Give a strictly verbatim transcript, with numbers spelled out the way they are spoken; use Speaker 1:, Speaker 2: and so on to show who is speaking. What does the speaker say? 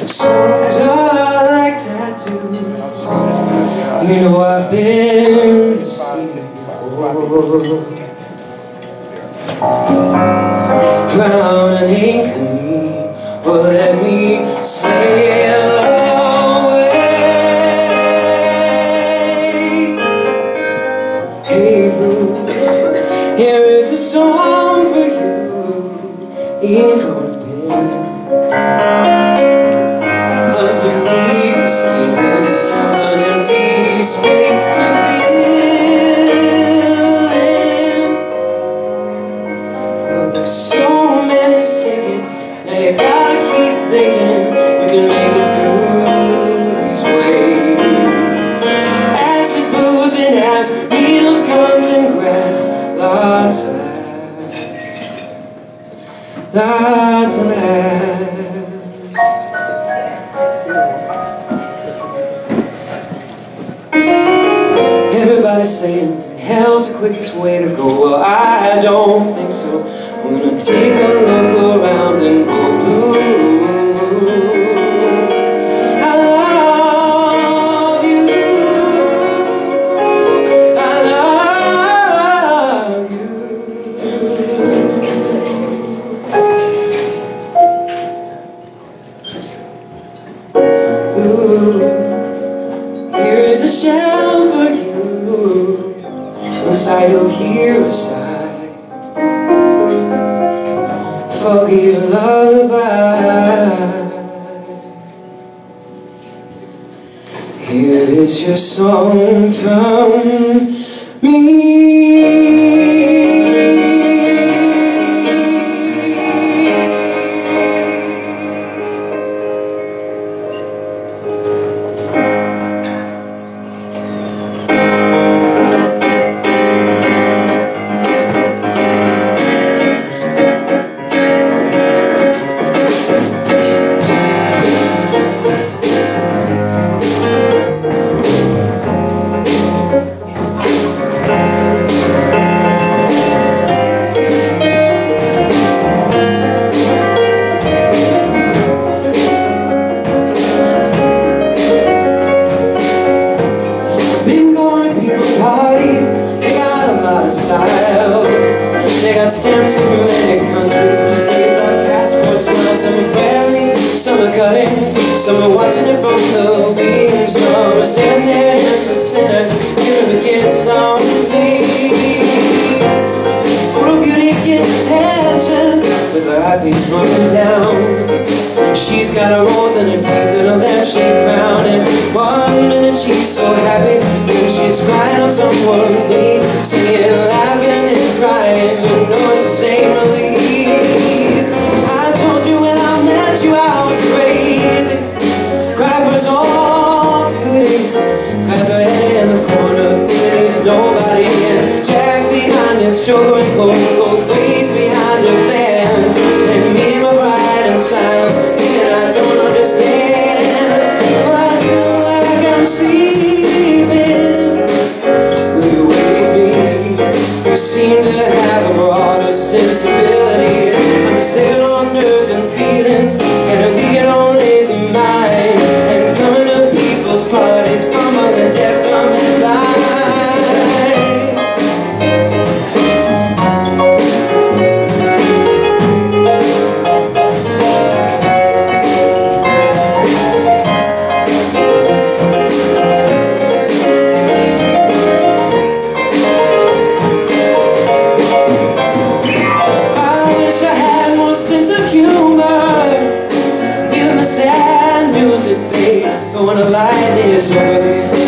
Speaker 1: Songs are like tattoos. You know I've been deceived before. Crown and anchor me, or let me sail away. Hey boo, here is a song for you. Ain't gonna be underneath the skin, an empty space to fill in. But there's so many singing, now you gotta keep thinking you can make it through these waves. Acid, booze, and ass, needles, guns, and grass, lots of that, lots of that. Everybody's saying that hell's the quickest way to go. Well, I don't think so. I'm gonna take a look around and go blue. I love you. I love you. Ooh, here is a shell for you. Inside you'll hear a sigh, foggy lullaby. Here is your song from me. Style. They got stamps from many countries. They got passports now. Some are friendly, some are cutting, some are watching it from the wings. Some are sitting there in the center, giving the kids something. Little beauty gets attention with her eyelids rolling down. She's got a rose in her teeth and a lamp-shaped crown. And one minute she's so happy, then she's crying on someone's knee, singing, laughing and crying. You know it's the same release. I told you when I met you I was crazy. Cry for his own beauty, cry for head in the corner, thinking he's nobody. And Jack behind his stroke and cold, cold face behind her fan. And me and my bride in silence, thinking I don't understand. Well, I feel like I'm sleeping. Will you wake me? You seem to have a broader sensibility. I'm just living on nerves and feelings, and I'm being all lazy mind. And coming to people's parties, bumbling deaf, dumb and blind. Throwing a light is over these